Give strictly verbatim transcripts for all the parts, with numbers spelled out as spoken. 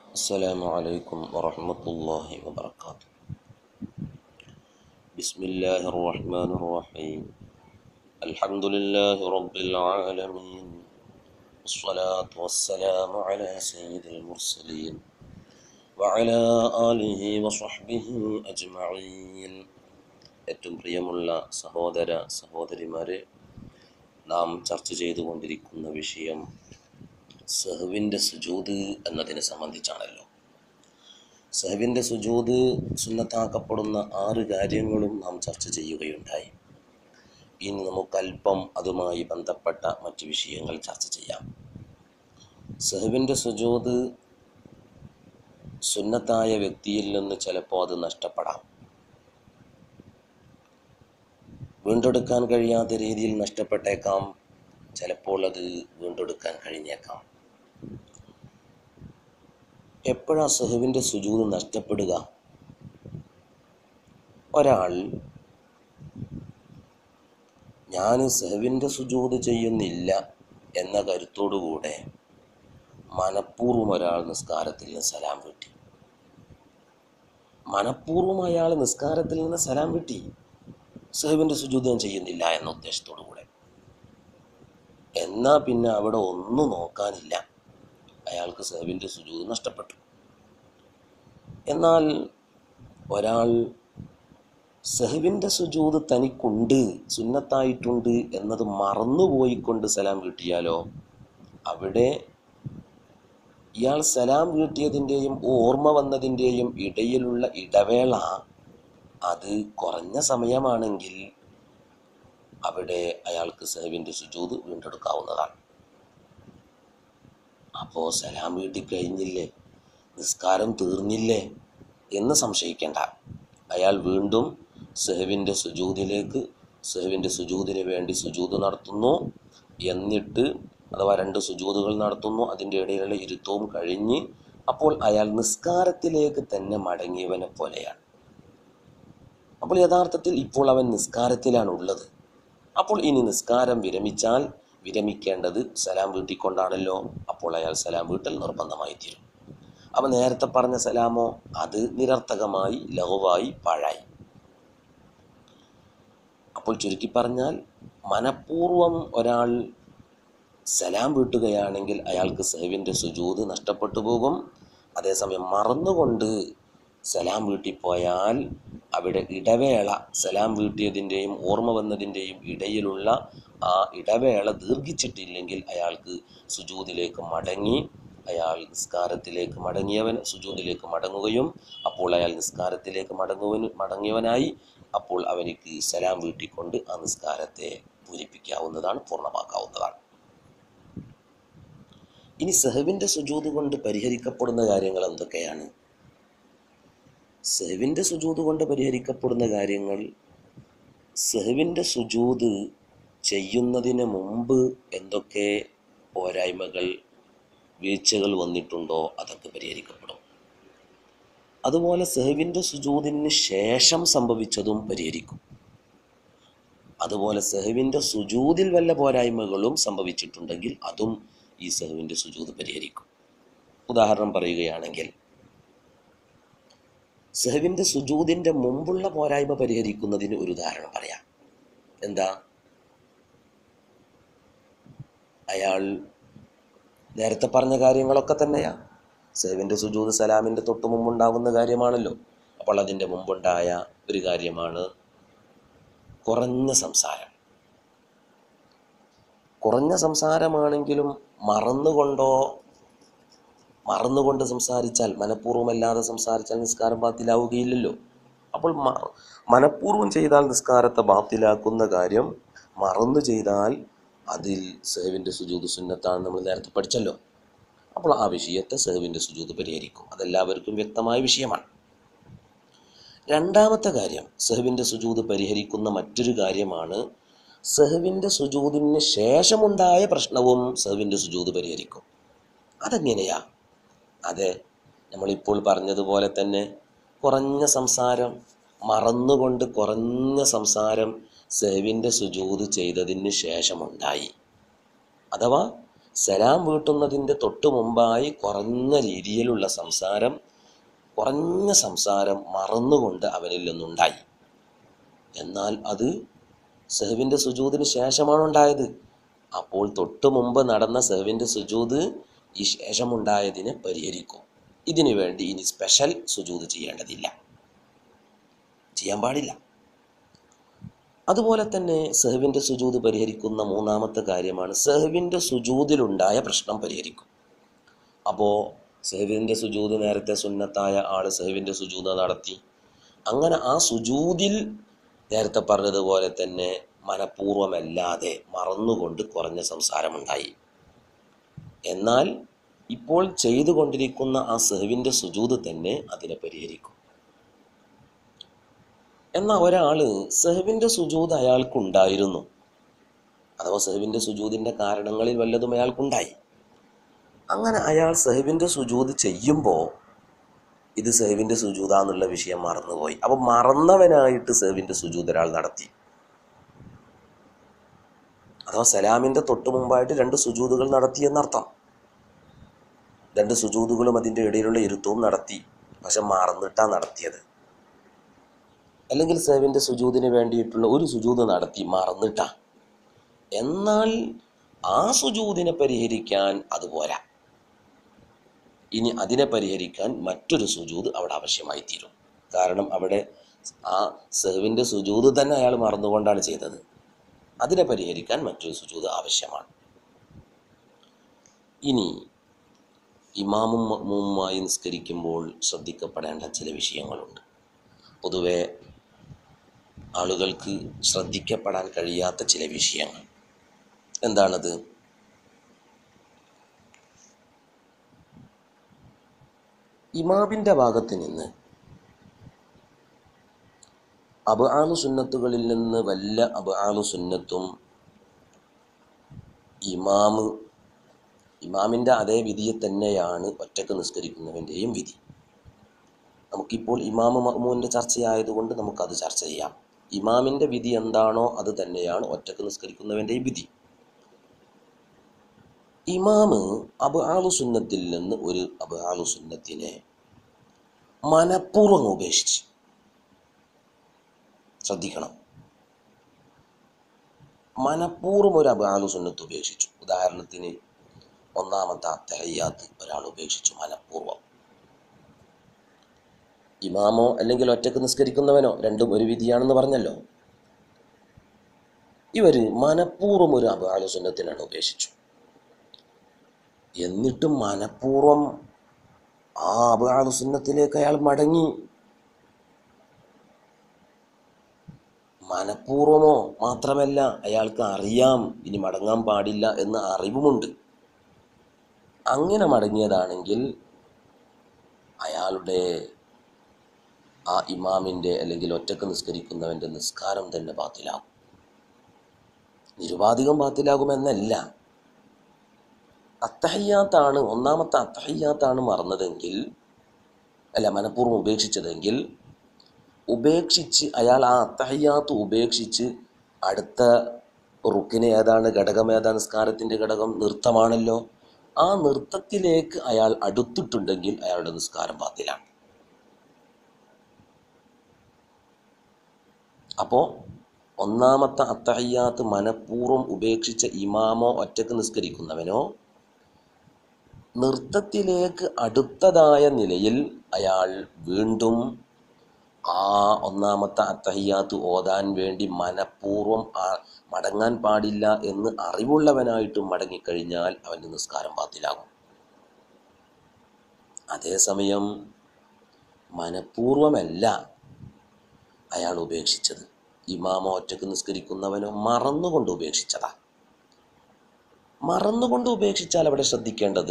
السلام عليكم ورحمة الله وبركاته. بسم الله الرحمن الرحيم. الحمد لله رب العالمين، والصلاة والسلام على سيد المرسلين وعلى آله وصحبه أجمعين. ഏറ്റവും പ്രിയമുള്ള സഹോദര സഹോദരിമാരെ, നാം ചർച്ച ചെയ്തുകൊണ്ടിരിക്കുന്ന വിഷയം സഹ്വിൻ്റെ സുജൂദ് എന്നതിനെ സംബന്ധിച്ചാണല്ലോ. സഹ്വിൻ്റെ സുജൂദ് സുന്നത്താക്കപ്പെടുന്ന ആറ് കാര്യങ്ങളും നാം ചർച്ച ചെയ്യുകയുണ്ടായി. ഇനി നമുക്കല്പം അതുമായി ബന്ധപ്പെട്ട മറ്റ് വിഷയങ്ങൾ ചർച്ച ചെയ്യാം. സഹ്വിൻ്റെ സുജൂദ് സുന്നത്തായ വ്യക്തിയിൽ നിന്ന് ചിലപ്പോൾ അത് നഷ്ടപ്പെടാം, വീണ്ടെടുക്കാൻ കഴിയാത്ത രീതിയിൽ നഷ്ടപ്പെട്ടേക്കാം, ചിലപ്പോൾ അത് വീണ്ടെടുക്കാൻ കഴിഞ്ഞേക്കാം. എപ്പോഴാണ് സഹ്വിൻ്റെ സുജൂദ് നഷ്ടപ്പെടുക? ഒരാൾ ഞാൻ സഹ്വിൻ്റെ സുജൂദ് ചെയ്യുന്നില്ല എന്ന കരുത്തോടുകൂടെ മനഃപൂർവ്വം ഒരാൾ നിസ്കാരത്തിൽ നിന്ന് സലാം വീട്ടി. മനഃപൂർവ്വം അയാൾ നിസ്കാരത്തിൽ നിന്ന് സലാം വീട്ടി, സഹ്വിൻ്റെ സുജൂദ് ഞാൻ ചെയ്യുന്നില്ല എന്ന ഉദ്ദേശത്തോടു കൂടെ. എന്നാൽ പിന്നെ അവിടെ ഒന്നും നോക്കാനില്ല, അയാൾക്ക് സഹ്വിൻ്റെ സുജൂദ് നഷ്ടപ്പെട്ടു. എന്നാൽ ഒരാൾ സഹ്വിൻ്റെ സുജൂദ് തനിക്കുണ്ട്, സുന്നത്തായിട്ടുണ്ട് എന്നത് മറന്നുപോയിക്കൊണ്ട് സലാം വീട്ടിയാലോ, അവിടെ ഇയാൾ സലാം വീട്ടിയതിൻ്റെയും ഓർമ്മ വന്നതിൻ്റെയും ഇടയിലുള്ള ഇടവേള അത് കുറഞ്ഞ സമയമാണെങ്കിൽ അവിടെ അയാൾക്ക് സഹ്വിൻ്റെ സുജൂദ് വീണ്ടെടുക്കാവുന്നതാണ്. അപ്പോൾ സലാം വീട്ടി കഴിഞ്ഞില്ലേ, നിസ്കാരം തീർന്നില്ലേ എന്ന് സംശയിക്കേണ്ട. അയാൾ വീണ്ടും സഹ്വിൻ്റെ സുജൂദിലേക്ക് സഹ്വിൻ്റെ സുജൂദിന് വേണ്ടി സുജൂദ് നടത്തുന്നു. എന്നിട്ട് അഥവാ രണ്ട് സുജൂദുകൾ നടത്തുന്നു, അതിൻ്റെ ഇടയിലുള്ള ഇരുത്തവും കഴിഞ്ഞ് അപ്പോൾ അയാൾ നിസ്കാരത്തിലേക്ക് തന്നെ മടങ്ങിയവനെ പോലെയാണ്. അപ്പോൾ യഥാർത്ഥത്തിൽ ഇപ്പോൾ അവൻ നിസ്കാരത്തിലാണ് ഉള്ളത്. അപ്പോൾ ഇനി നിസ്കാരം വിരമിച്ചാൽ വിരമിക്കേണ്ടത് സലാം വീട്ടിക്കൊണ്ടാണല്ലോ. അപ്പോൾ അയാൾ സലാം വീട്ടൽ നിർബന്ധമായി തീരും. അവൻ നേരത്തെ പറഞ്ഞ സലാമോ അത് നിരർത്ഥകമായി, ലഘുവായി, പാഴായി. അപ്പോൾ ചുരുക്കി പറഞ്ഞാൽ, മനഃപൂർവ്വം ഒരാൾ സലാം വീട്ടുകയാണെങ്കിൽ അയാൾക്ക് സഹ്വിൻ്റെ സുജൂദ് നഷ്ടപ്പെട്ടു പോകും. അതേസമയം മറന്നുകൊണ്ട് സലാം വീട്ടിപ്പോയാൽ അവിടെ ഇടവേള, സലാം വീട്ടിയതിൻ്റെയും ഓർമ്മ വന്നതിൻ്റെയും ഇടയിലുള്ള ആ ഇടവേള ദീർഘിച്ചിട്ടില്ലെങ്കിൽ അയാൾക്ക് സുജൂദിലേക്ക് മടങ്ങി അയാൾ നിസ്കാരത്തിലേക്ക് മടങ്ങിയവൻ സുജൂദിലേക്ക് മടങ്ങുകയും അപ്പോൾ അയാൾ നിസ്കാരത്തിലേക്ക് മടങ്ങുവന് മടങ്ങിയവനായി അപ്പോൾ അവനിക്ക് സലാം വീട്ടിക്കൊണ്ട് ആ നിസ്കാരത്തെ പൂരിപ്പിക്കാവുന്നതാണ്, പൂർണ്ണമാക്കാവുന്നതാണ്. ഇനി സഹ്വിൻ്റെ സുജൂദ് കൊണ്ട് പരിഹരിക്കപ്പെടുന്ന കാര്യങ്ങൾ എന്തൊക്കെയാണ്? സഹ്വിൻ്റെ സുജൂദ് കൊണ്ട് പരിഹരിക്കപ്പെടുന്ന കാര്യങ്ങൾ, സഹ്വിൻ്റെ സുജൂദ് ചെയ്യുന്നതിന് മുമ്പ് എന്തൊക്കെ പോരായ്മകൾ, വീഴ്ചകൾ വന്നിട്ടുണ്ടോ അതൊക്കെ പരിഹരിക്കപ്പെടും. അതുപോലെ സഹ്വിൻ്റെ സുജൂദിന് ശേഷം സംഭവിച്ചതും പരിഹരിക്കും. അതുപോലെ സഹ്വിൻ്റെ സുജൂദിൽ വല്ല പോരായ്മകളും സംഭവിച്ചിട്ടുണ്ടെങ്കിൽ അതും ഈ സഹ്വിൻ്റെ സുജൂദ് പരിഹരിക്കും. ഉദാഹരണം പറയുകയാണെങ്കിൽ, സഹ്വിൻ്റെ സുജൂദിൻ്റെ മുമ്പുള്ള പോരായ്മ പരിഹരിക്കുന്നതിന് ഒരു ഉദാഹരണം പറയാം. എന്താ? അയാൾ നേരത്തെ പറഞ്ഞ കാര്യങ്ങളൊക്കെ തന്നെയാ. സഹ്വിൻ്റെ സുജൂദ് സലാമിൻ്റെ തൊട്ട് മുമ്പുണ്ടാവുന്ന കാര്യമാണല്ലോ. അപ്പോൾ അതിൻ്റെ മുമ്പുണ്ടായ ഒരു കാര്യമാണ് കുറഞ്ഞ സംസാരം. കുറഞ്ഞ സംസാരമാണെങ്കിലും മറന്നുകൊണ്ടോ മറന്നുകൊണ്ട് സംസാരിച്ചാൽ, മനഃപൂർവ്വമല്ലാതെ സംസാരിച്ചാൽ നിസ്കാരം ബാത്തിലാവുകയില്ലല്ലോ. അപ്പോൾ മനഃപൂർവ്വം ചെയ്താൽ നിസ്കാരത്തെ ബാത്തിലാക്കുന്ന കാര്യം മറന്നു ചെയ്താൽ അതിൽ സഹ്വിൻ്റെ സുജൂദ് സുന്നത്താണ്, നമ്മൾ നേരത്തെ പഠിച്ചല്ലോ. അപ്പോൾ ആ വിഷയത്തെ സഹ്വിൻ്റെ സുജൂദ് പരിഹരിക്കും. അതെല്ലാവർക്കും വ്യക്തമായ വിഷയമാണ്. രണ്ടാമത്തെ കാര്യം, സഹ്വിൻ്റെ സുജൂദ് പരിഹരിക്കുന്ന മറ്റൊരു കാര്യമാണ് സഹ്വിൻ്റെ സുജൂദിന് ശേഷമുണ്ടായ പ്രശ്നവും സഹ്വിൻ്റെ സുജൂദ് പരിഹരിക്കും. അതെങ്ങനെയാ? അതെ, നമ്മളിപ്പോൾ പറഞ്ഞതുപോലെ തന്നെ കുറഞ്ഞ സംസാരം, മറന്നുകൊണ്ട് കുറഞ്ഞ സംസാരം സഹ്വിൻ്റെ സുജൂദ് ചെയ്തതിന് ശേഷമുണ്ടായി, അഥവാ സലാം വീട്ടുന്നതിൻ്റെ തൊട്ട് മുമ്പായി കുറഞ്ഞ രീതിയിലുള്ള സംസാരം കുറഞ്ഞ സംസാരം മറന്നുകൊണ്ട് അവനിൽ നിന്നുണ്ടായി. എന്നാൽ അത് സഹ്വിൻ്റെ സുജൂദിന് ശേഷമാണ് ഉണ്ടായത്. അപ്പോൾ തൊട്ട് മുമ്പ് നടന്ന സഹ്വിൻ്റെ സുജൂദ് ഈ ശേഷമുണ്ടായതിനെ പരിഹരിക്കും. ഇതിനു വേണ്ടി ഇനി സ്പെഷ്യൽ സുജൂദ് ചെയ്യേണ്ടതില്ല, ചെയ്യാൻ പാടില്ല. അതുപോലെ തന്നെ സഹ്വിൻ്റെ സുജൂദ് പരിഹരിക്കുന്ന മൂന്നാമത്തെ കാര്യമാണ് സഹ്വിൻ്റെ സുജൂദിലുണ്ടായ പ്രശ്നം പരിഹരിക്കും. അപ്പോൾ സഹ്വിൻ്റെ സുജൂദ് നേരത്തെ സുന്നത്തായ ആൾ സഹ്വിൻ്റെ സുജൂദ് നടത്തി. അങ്ങനെ ആ സുജൂദിൽ നേരത്തെ പറഞ്ഞതുപോലെ തന്നെ മനഃപൂർവ്വമല്ലാതെ മറന്നുകൊണ്ട് കുറഞ്ഞ സംസാരമുണ്ടായി. എന്നാൽ ഇപ്പോൾ ചെയ്തുകൊണ്ടിരിക്കുന്ന ആ സഹ്വിൻ്റെ സുജൂദ് തന്നെ അതിനെ പരിഹരിക്കും. എന്നാൽ ഒരാൾ സഹ്വിൻ്റെ സുജൂദ് അയാൾക്കുണ്ടായിരുന്നു, അഥവാ സഹ്വിൻ്റെ സുജൂദിൻ്റെ കാരണങ്ങളിൽ വല്ലതും അയാൾക്കുണ്ടായി. അങ്ങനെ അയാൾ സഹ്വിൻ്റെ സുജൂദ് ചെയ്യുമ്പോൾ ഇത് സഹ്വിൻ്റെ സുജൂദാന്നുള്ള വിഷയം മറന്നുപോയി. അപ്പോൾ മറന്നവനായിട്ട് സഹ്വിൻ്റെ സുജൂദ് ഒരാൾ നടത്തി. അഥവാ സലാമിൻ്റെ തൊട്ട് മുമ്പായിട്ട് രണ്ട് സുജൂദുകൾ നടത്തി എന്നർത്ഥം. രണ്ട് സുജൂദുകളും അതിൻ്റെ ഇടയിലുള്ള ഇരുത്തവും നടത്തി, പക്ഷെ മറന്നിട്ടാണ് നടത്തിയത്. അല്ലെങ്കിൽ സഹ്വിൻ്റെ സുജൂദിന് വേണ്ടിയിട്ടുള്ള ഒരു സുജൂദ് നടത്തി മറന്നിട്ടാ. എന്നാൽ ആ സുജൂദിനെ പരിഹരിക്കാൻ അതുപോരാ. ഇനി അതിനെ പരിഹരിക്കാൻ മറ്റൊരു സുജൂദ് അവിടെ ആവശ്യമായി തീരും. കാരണം അവിടെ ആ സഹ്വിൻ്റെ സുജൂദ് തന്നെ അയാൾ മറന്നുകൊണ്ടാണ് ചെയ്തത്. അതിനെ പരിഹരിക്കാൻ മറ്റൊരു സുജൂദ് ആവശ്യമാണ്. ഇനി ഇമാമും മഅ്മൂമുമായി നിസ്കരിക്കുമ്പോൾ ശ്രദ്ധിക്കപ്പെടേണ്ട ചില വിഷയങ്ങളുണ്ട്. പൊതുവെ ആളുകൾക്ക് ശ്രദ്ധിക്കപ്പെടാൻ കഴിയാത്ത ചില വിഷയങ്ങൾ. എന്താണത്? ഇമാമിൻ്റെ ഭാഗത്ത് നിന്ന് അബ്ആലു സുന്നത്തുകളിൽ നിന്ന് വല്ല അബ്ആലു സുന്നത്തും ഇമാമ് ഇമാമിൻ്റെ അതേ വിധിയെ തന്നെയാണ് ഒറ്റക്ക് നിസ്കരിക്കുന്നവൻ്റെയും വിധി. നമുക്കിപ്പോൾ ഇമാമ് മഅ്മൂമിൻ്റെ ചർച്ചയായതുകൊണ്ട് നമുക്കത് ചർച്ച ചെയ്യാം. ഇമാമിൻ്റെ വിധി എന്താണോ അത് തന്നെയാണ് ഒറ്റക്ക് നിസ്കരിക്കുന്നവൻ്റെയും വിധി. ഇമാമ് അബ്ആലു സുന്നത്തിൽ നിന്ന് ഒരു അബ്ആലു സുന്നത്തിനെ മനഃപൂർവ്വം ഉപേക്ഷിച്ച്, ശ്രദ്ധിക്കണം, മനഃപൂർവ്വം ഒരു അബ്ആലു സുന്നത്ത് ഉപേക്ഷിച്ചു. ഉദാഹരണത്തിന് ഒന്നാമത്തെ അത്തഹിയ്യാത്ത് ഒരാൾ ഉപേക്ഷിച്ചു മനഃപൂർവ്വം. ഇമാമോ അല്ലെങ്കിൽ ഒറ്റക്ക് നിസ്കരിക്കുന്നവനോ രണ്ടും ഒരു വിധിയാണെന്ന് പറഞ്ഞല്ലോ. ഇവർ മനഃപൂർവ്വം ഒരു അബ്ആലു സുന്നത്തിനാണ് ഉപേക്ഷിച്ചു. എന്നിട്ടും മനഃപൂർവ്വം ആ അബ്ആലു സുന്നത്തിലേക്ക് അയാൾ മടങ്ങി. മനഃപൂർവ്വമോ മാത്രമല്ല, അയാൾക്ക് അറിയാം ഇനി മടങ്ങാൻ പാടില്ല എന്ന അറിവുമുണ്ട്. അങ്ങനെ മടങ്ങിയതാണെങ്കിൽ അയാളുടെ ആ ഇമാമിൻ്റെ അല്ലെങ്കിൽ ഒറ്റക്ക് നിസ്കരിക്കുന്നവൻ്റെ നിസ്കാരം തന്നെ ബാത്തിലാകും. നിരുപാധികം ബാത്തിലാകുമെന്നല്ല. അത്തഹിയ്യാത്താണ്, ഒന്നാമത്തെ അത്തഹിയ്യാത്താണ് മറന്നതെങ്കിൽ, അല്ല മനഃപൂർവ്വം ഉപേക്ഷിച്ചതെങ്കിൽ, ഉപേക്ഷിച്ച് അയാൾ ആ അത്തഹിയ്യാത്ത് ഉപേക്ഷിച്ച് അടുത്ത റുക്കിന് ഏതാണ്, ഘടകം ഏതാണ്, നിസ്കാരത്തിൻ്റെ ഘടകം നൃത്തമാണല്ലോ, ആ നൃത്തത്തിലേക്ക് അയാൾ അടുത്തിട്ടുണ്ടെങ്കിൽ അയാളുടെ നിസ്കാരം ബാത്തിലാണ്. അപ്പോൾ ഒന്നാമത്തെ അത്തഹിയ്യാത്ത് മനഃപൂർവ്വം ഉപേക്ഷിച്ച ഇമാമോ ഒറ്റക്ക് നിസ്കരിക്കുന്നവനോ നൃത്തത്തിലേക്ക് അടുത്തതായ നിലയിൽ അയാൾ വീണ്ടും ആ ഒന്നാമത്തെ അത്തഹിയ്യാത്ത് ഓതാൻ വേണ്ടി മനഃപൂർവ്വം മടങ്ങാൻ പാടില്ല എന്ന് അറിവുള്ളവനായിട്ട് മടങ്ങിക്കഴിഞ്ഞാൽ അവൻ്റെ നിസ്കാരം ബാത്തിലാകും. അതേസമയം മനഃപൂർവ്വമല്ല അയാൾ ഉപേക്ഷിച്ചത്, ഇമാമോ ഒറ്റക്ക് നിസ്കരിക്കുന്നവനോ മറന്നുകൊണ്ട് ഉപേക്ഷിച്ചതാ. മറന്നുകൊണ്ട് ഉപേക്ഷിച്ചാൽ അവിടെ ശ്രദ്ധിക്കേണ്ടത്,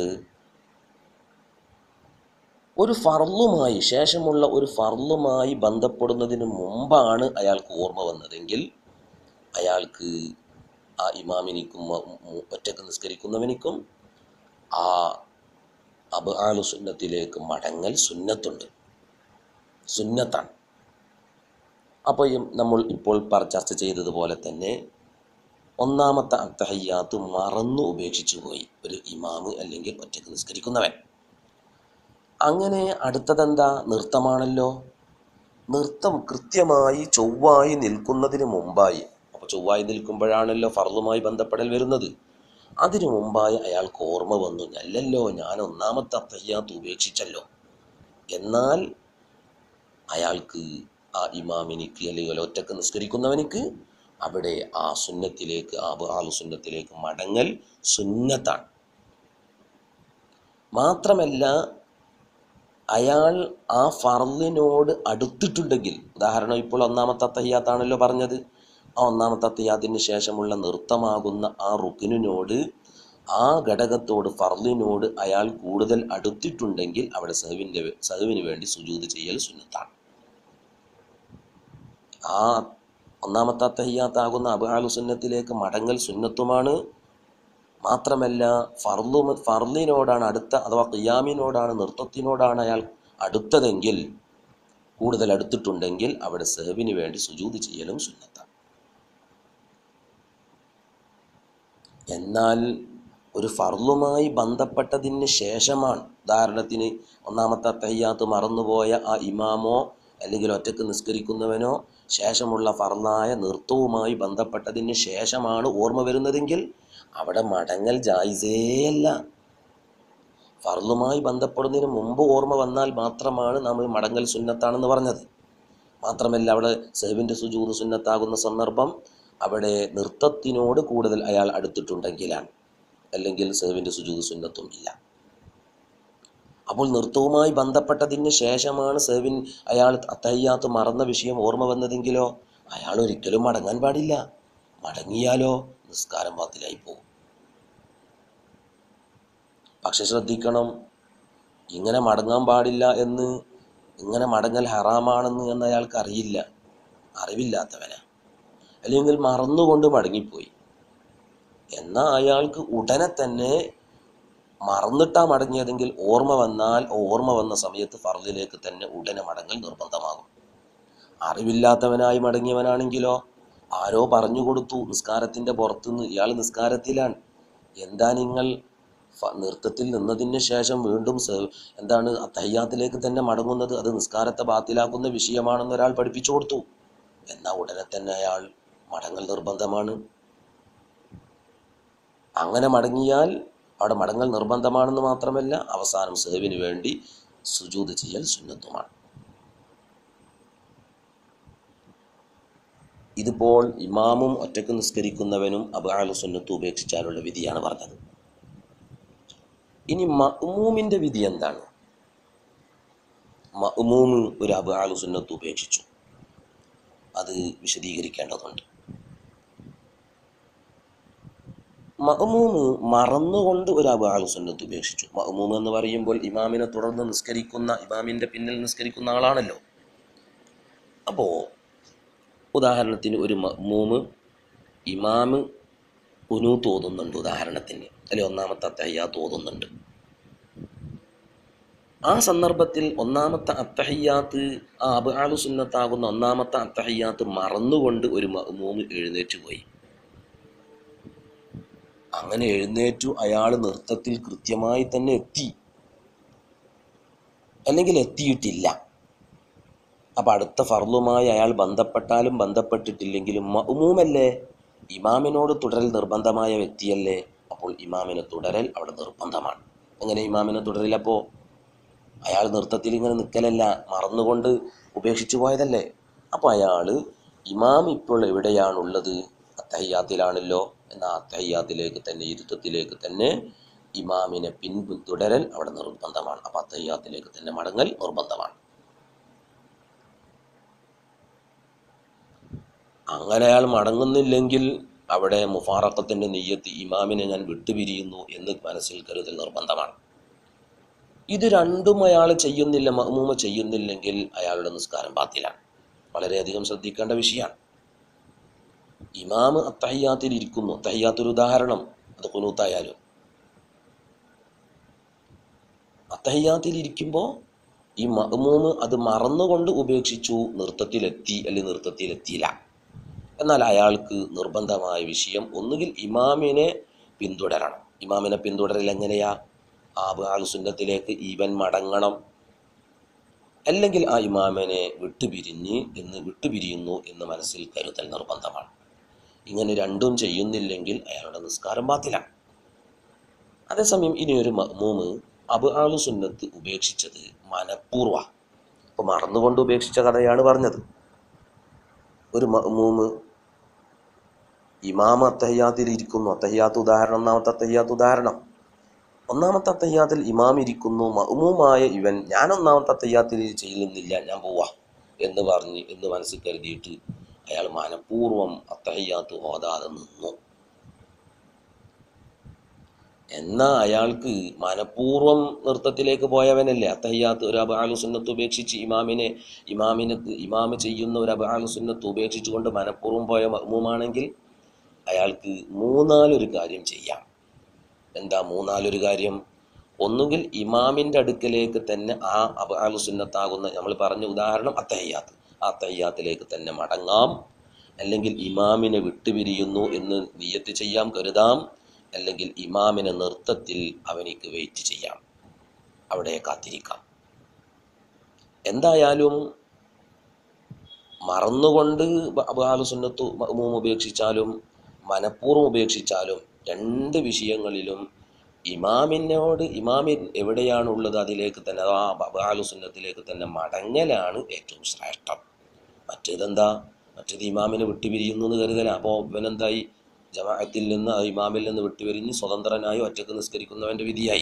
ഒരു ഫർളുമായി ശേഷമുള്ള ഒരു ഫർളുമായി ബന്ധപ്പെടുന്നതിന് മുമ്പാണ് അയാൾക്ക് ഓർമ്മ വന്നതെങ്കിൽ അയാൾക്ക് ആ ഇമാമിനിക്കും ഒറ്റക്ക് നിസ്കരിക്കുന്നവനിക്കും ആ അബ്ആലു സുന്നത്തിലേക്ക് മടങ്ങൽ സുന്നത്തുണ്ട്, സുന്നത്താണ്. അപ്പോൾ നമ്മൾ ഇപ്പോൾ ചർച്ച ചെയ്തതുപോലെ തന്നെ ഒന്നാമത്തെ അത്തഹിയ്യാത്ത് മറന്നു ഉപേക്ഷിച്ചു പോയി ഒരു ഇമാമ് അല്ലെങ്കിൽ ഒറ്റയ്ക്ക് നിസ്കരിക്കുന്നവൻ. അങ്ങനെ അടുത്തതെന്താ? നൃത്തമാണല്ലോ. നൃത്തം കൃത്യമായി ചൊവ്വായി നിൽക്കുന്നതിന് മുമ്പായി, അപ്പോൾ ചൊവ്വായി നിൽക്കുമ്പോഴാണല്ലോ ഫർളുമായി ബന്ധപ്പെടൽ വരുന്നത്. അതിനു മുമ്പായി അയാൾക്ക് ഓർമ്മ വന്നു, അല്ലല്ലോ ഞാൻ ഒന്നാമത്തെ അത്തഹിയ്യാത്ത് ഉപേക്ഷിച്ചല്ലോ. എന്നാൽ അയാൾക്ക്, ആ ഇമാമിനിക്ക് അല്ലെങ്കിൽ ഒറ്റക്ക് നിസ്കരിക്കുന്നവനിക്ക് അവിടെ ആ സുന്നത്തിലേക്ക്, ആ ആളു സുന്നത്തിലേക്ക് മടങ്ങൽ സുന്നത്താണ്. മാത്രമല്ല അയാൾ ആ ഫർളിനോട് അടുത്തിട്ടുണ്ടെങ്കിൽ, ഉദാഹരണം ഇപ്പോൾ ഒന്നാമത്തെ അത്തഹിയ്യാത്താണല്ലോ പറഞ്ഞത്, ആ ഒന്നാമത്തെ അത്തഹിയ്യാത്തിന് ശേഷമുള്ള നൃത്തമാകുന്ന ആ റുക്നിനോട്, ആ ഘടകത്തോട്, ഫർളിനോട് അയാൾ കൂടുതൽ അടുത്തിട്ടുണ്ടെങ്കിൽ അവിടെ സഹവിൻ്റെ സഹവിന് വേണ്ടി സുജൂദ് ചെയ്യൽ സുന്നത്താണ്. ആ ഒന്നാമത്തെ അത്തഹിയ്യാത്താകുന്ന അബ്ആലു സുന്നത്തിലേക്ക് മടങ്ങൽ സുന്നത്തുമാണ്. മാത്രമല്ല ഫർളു ഫർളിനോടാണ് അടുത്ത, അഥവാ ഖിയാമിനോടാണ്, നൃത്തത്തിനോടാണ് അയാൾ അടുത്തതെങ്കിൽ, കൂടുതൽ അടുത്തിട്ടുണ്ടെങ്കിൽ അവിടെ സഹവിന് വേണ്ടി സുജൂദ് ചെയ്യലും സുന്നത്താണ്. എന്നാൽ ഒരു ഫർളുമായി ബന്ധപ്പെട്ടതിന് ശേഷമാണ്, ഉദാഹരണത്തിന് ഒന്നാമത്തെ അത്തഹിയ്യാത്ത് മറന്നുപോയ ആ ഇമാമോ അല്ലെങ്കിൽ ഒറ്റക്ക് നിസ്കരിക്കുന്നവനോ ശേഷമുള്ള ഫർളായ നൃത്തവുമായി ബന്ധപ്പെട്ടതിന് ശേഷമാണ് ഓർമ്മ വരുന്നതെങ്കിൽ അവിടെ മടങ്ങൽ ജായിസേയല്ല. ഫർളുമായി ബന്ധപ്പെടുന്നതിന് മുമ്പ് ഓർമ്മ വന്നാൽ മാത്രമാണ് നമ്മൾ മടങ്ങൽ സുന്നത്താണെന്ന് പറഞ്ഞത്. മാത്രമല്ല അവിടെ സഹവിൻ്റെ സുജൂദ് സുന്നത്താകുന്ന സന്ദർഭം അവിടെ നൃത്തത്തിനോട് കൂടുതൽ അയാൾ അടുത്തിട്ടുണ്ടെങ്കിലാണ്, അല്ലെങ്കിൽ സഹവിൻ്റെ സുജൂദ് സുന്നത്തും ഇല്ല. അപ്പോൾ നൃത്തവുമായി ബന്ധപ്പെട്ടതിന് ശേഷമാണ് സഹവിൻ അയാൾ അത്തഹിയ്യാത്ത് മറന്ന വിഷയം ഓർമ്മ വന്നതെങ്കിലോ അയാൾ ഒരിക്കലും മടങ്ങാൻ പാടില്ല. മടങ്ങിയാലോ നിസ്കാരം ബാത്തിലായി പോകും. പക്ഷെ ശ്രദ്ധിക്കണം, ഇങ്ങനെ മടങ്ങാൻ പാടില്ല എന്ന്, ഇങ്ങനെ മടങ്ങൽ ഹറാമാണെന്ന് എന്ന് അയാൾക്ക് അറിയില്ല, അറിവില്ലാത്തവനാ, അല്ലെങ്കിൽ മറന്നുകൊണ്ട് മടങ്ങിപ്പോയി. എന്നാൽ അയാൾക്ക് ഉടനെ തന്നെ മറന്നിട്ടാ മടങ്ങിയതെങ്കിൽ ഓർമ്മ വന്നാൽ ഓർമ്മ വന്ന സമയത്ത് ഫർളിലേക്ക് തന്നെ ഉടനെ മടങ്ങൽ നിർബന്ധമാകും. അറിവില്ലാത്തവനായി മടങ്ങിയവനാണെങ്കിലോ ആരോ പറഞ്ഞു കൊടുത്തു നിസ്കാരത്തിൻ്റെ പുറത്തുനിന്ന്, ഇയാൾ നിസ്കാരത്തിലാണ്, എന്താ നിങ്ങൾ നൃത്തത്തിൽ നിന്നതിന് ശേഷം വീണ്ടും എന്താണ് അത്തഹിയ്യാത്തിലേക്ക് തന്നെ മടങ്ങുന്നത്, അത് നിസ്കാരത്തെ ബാത്തിലാക്കുന്ന വിഷയമാണെന്ന് ഒരാൾ പഠിപ്പിച്ചു കൊടുത്തു. എന്നാൽ ഉടനെ തന്നെ അയാൾ മടങ്ങൽ നിർബന്ധമാണ്. അങ്ങനെ മടങ്ങിയാൽ അവിടെ മടങ്ങൽ നിർബന്ധമാണെന്ന് മാത്രമല്ല അവസാനം സഹവിന് വേണ്ടി സുജൂദ് ചെയ്യൽ സുന്നത്തുമാണ്. ഇതിപ്പോൾ ഇമാമും ഒറ്റക്ക് നിസ്കരിക്കുന്നവനും അബ്ആലു സുന്നത്ത് ഉപേക്ഷിച്ചാലുള്ള വിധിയാണ് പറഞ്ഞത്. ഇനി മഅ്മൂമിൻ്റെ വിധി എന്താണ്? മഅ്മൂമ് ഒരു അബ്ആലു സുന്നത്ത് ഉപേക്ഷിച്ചു, അത് വിശദീകരിക്കേണ്ടതുണ്ട്. മഅ്മൂമ് മറന്നുകൊണ്ട് ഒരു അബ്ആലു സുന്നത്ത് ഉപേക്ഷിച്ചു. മഅ്മൂമ് എന്ന് പറയുമ്പോൾ ഇമാമിനെ തുടർന്ന് നിസ്കരിക്കുന്ന, ഇമാമിൻ്റെ പിന്നിൽ നിസ്കരിക്കുന്ന ആളാണല്ലോ. അപ്പോൾ ഉദാഹരണത്തിന് ഒരു മഅ്മൂമ് ഇമാമ് ഖുനൂത്ത് ഓതുന്നുണ്ട്, ഉദാഹരണത്തിന്, അല്ലെ ഒന്നാമത്തെ അത്തഹിയ്യാത്ത് ഓതുന്നുണ്ട്. ആ സന്ദർഭത്തിൽ ഒന്നാമത്തെ അത്തഹിയ്യാത്ത്, ആ അബ്ആലു സുന്നത്താകുന്ന ഒന്നാമത്തെ അത്തഹിയ്യാത്ത് മറന്നുകൊണ്ട് ഒരു മഅ്മൂമ് എഴുന്നേറ്റ് പോയി. അങ്ങനെ എഴുന്നേറ്റു അയാൾ നൃത്തത്തിൽ കൃത്യമായി തന്നെ എത്തി, അല്ലെങ്കിൽ എത്തിയിട്ടില്ല. അപ്പം അടുത്ത ഫർളുമായി അയാൾ ബന്ധപ്പെട്ടാലും ബന്ധപ്പെട്ടിട്ടില്ലെങ്കിലും മഅ്മൂമല്ലേ, ഇമാമിനോട് തുടരൽ നിർബന്ധമായ വ്യക്തിയല്ലേ, അപ്പോൾ ഇമാമിനെ തുടരൽ അവിടെ നിർബന്ധമാണ്. എങ്ങനെ ഇമാമിനെ തുടരില്ലപ്പോൾ? അയാൾ നൃത്തത്തിൽ ഇങ്ങനെ നിൽക്കലല്ല, മറന്നുകൊണ്ട് ഉപേക്ഷിച്ചു പോയതല്ലേ. അപ്പോൾ അയാൾ ഇമാം ഇപ്പോൾ എവിടെയാണുള്ളത്? അത്തഹിയ്യാത്തിലാണല്ലോ. എന്നാൽ അത്തഹിയ്യാത്തിലേക്ക് തന്നെ, ഇരുത്തത്തിലേക്ക് തന്നെ ഇമാമിനെ പിന്തുടരൽ അവിടെ നിർബന്ധമാണ്. അപ്പോൾ അത്തഹിയ്യാത്തിലേക്ക് തന്നെ മടങ്ങൽ നിർബന്ധമാണ്. അങ്ങനെ അയാൾ മടങ്ങുന്നില്ലെങ്കിൽ അവിടെ മുഫാറഖത്തിൻ്റെ നിയ്യത്ത്, ഇമാമിനെ ഞാൻ വിട്ടുപിരിയുന്നു എന്ന് മനസ്സിൽ കരുതൽ നിർബന്ധമാണ്. ഇത് രണ്ടും അയാൾ ചെയ്യുന്നില്ല, മഅ്മൂമ ചെയ്യുന്നില്ലെങ്കിൽ അയാളുടെ നിസ്കാരം ബാത്തിലാണ്. വളരെയധികം ശ്രദ്ധിക്കേണ്ട വിഷയമാണ്. ഇമാമ് അത്തഹിയ്യാത്തിൽ ഇരിക്കുന്നു, അത്തഹിയ്യാത്തൊരു ഉദാഹരണം, അത് ഖുനൂത്തായാലും അത്തഹിയ്യാത്തിൽ ഇരിക്കുമ്പോൾ ഈ മഅ്മൂമ് അത് മറന്നുകൊണ്ട് ഉപേക്ഷിച്ചു, നൃത്തത്തിലെത്തി അല്ലെങ്കിൽ നൃത്തത്തിലെത്തിയില്ല. എന്നാൽ അയാൾക്ക് നിർബന്ധമായ വിഷയം ഒന്നുകിൽ ഇമാമിനെ പിന്തുടരണം. ഇമാമിനെ പിന്തുടരൽ എങ്ങനെയാ? ആ അഹ്ലു സുന്നത്തിലേക്ക് ഇവൻ മടങ്ങണം, അല്ലെങ്കിൽ ആ ഇമാമിനെ വിട്ടുപിരിഞ്ഞ് എന്ന് വിട്ടുപിരിയുന്നു എന്ന് മനസ്സിൽ കരുതൽ നിർബന്ധമാണ്. ഇങ്ങനെ രണ്ടും ചെയ്യുന്നില്ലെങ്കിൽ അയാളുടെ നിസ്കാരം ബാത്തിലാണ്. അതേസമയം ഇനിയൊരു മഅ്മൂമ് അബ് അഹ്ലു സുന്നത്ത് ഉപേക്ഷിച്ചത് മനഃപൂർവ്വ, അപ്പോൾ മറന്നുകൊണ്ട് ഉപേക്ഷിച്ച കഥയാണ് പറഞ്ഞത്. ഒരു മഅ്മൂമ് ഇമാം അത്തഹിയ്യാത്തിൽ ഇരിക്കുന്നു. അത്തഹിയ്യാത്ത് ഉദാഹരണം, ഒന്നാമത്തെ അത്തഹിയ്യാത്ത് ഉദാഹരണം. ഒന്നാമത്തെ അത്തഹിയ്യാത്തിൽ ഇമാം ഇരിക്കുന്നു, മഅ്മൂമായ ഇവൻ ഞാൻ ഒന്നാമത്തെ അത്തഹിയ്യാത്തിൽ ചെയ്യുന്നില്ല, ഞാൻ പോവാ എന്ന് പറഞ്ഞ് എന്ന് മനസ്സിൽ കരുതിയിട്ട് അയാൾ മനഃപൂർവ്വം അത്തഹിയ്യാത്ത് ഓതാതെ നിന്നു. എന്നാൽ അയാൾക്ക് മനഃപൂർവ്വം നൃത്തത്തിലേക്ക് പോയവനല്ലേ. അത്തഹിയ്യാത്ത് ഒരു അബ് അഹ്ലു സുന്നത്ത് ഉപേക്ഷിച്ച് ഇമാമിനെ ഇമാമിനെ ഇമാമ് ചെയ്യുന്ന ഒരു അബ് അഹ്ലു സുന്നത്ത് ഉപേക്ഷിച്ചുകൊണ്ട് മനഃപൂർവ്വം പോയ മഅ്മൂമാണെങ്കിൽ അയാൾക്ക് മൂന്നാലൊരു കാര്യം ചെയ്യാം. എന്താ മൂന്നാലൊരു കാര്യം? ഒന്നുകിൽ ഇമാമിൻ്റെ അടുക്കലേക്ക് തന്നെ ആ അബ് അഹ്ലു സുന്നത്താകുന്ന നമ്മൾ പറഞ്ഞ ഉദാഹരണം അത്തഹിയ്യാത്ത്, ആ അത്തഹിയ്യാത്തിലേക്ക് തന്നെ മടങ്ങാം. അല്ലെങ്കിൽ ഇമാമിനെ വിട്ടുപിരിയുന്നു എന്ന് നിയ്യത്ത് ചെയ്യാം, കരുതാം. അല്ലെങ്കിൽ ഇമാമിനെ നൃത്തത്തിൽ അവനിക്ക് വെയിറ്റ് ചെയ്യാം, അവിടെ കാത്തിരിക്കാം. എന്തായാലും മറന്നുകൊണ്ട് അബ് അഹ്ലു സുന്നത്ത് മഅ്മൂം ഉപേക്ഷിച്ചാലും മനഃപൂർവ്വം ഉപേക്ഷിച്ചാലും രണ്ട് വിഷയങ്ങളിലും ഇമാമിനോട് ഇമാമിൻ എവിടെയാണുള്ളത് അതിലേക്ക് തന്നെ, ആ അബ് അഹ്ലു സുന്നത്തിലേക്ക് തന്നെ മടങ്ങലാണ് ഏറ്റവും ശ്രേഷ്ഠം. മറ്റേതെന്താ? മറ്റേത് ഇമാമിനെ വിട്ടുപിരിയുന്നു എന്ന് കരുതല. അപ്പോൾ ഇവനെന്തായി? ജമാഅത്തിൽ നിന്ന് ഇമാമിൽ നിന്ന് വിട്ടുപിരിഞ്ഞ് സ്വതന്ത്രനായി ഒറ്റക്ക് നിസ്കരിക്കുന്നവൻ്റെ വിധിയായി.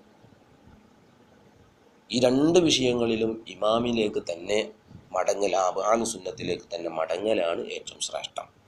ഈ രണ്ട് വിഷയങ്ങളിലും ഇമാമിലേക്ക് തന്നെ മടങ്ങൽ, അഹ്ലു സുന്നത്തിലേക്ക് തന്നെ മടങ്ങലാണ് ഏറ്റവും ശ്രേഷ്ഠം.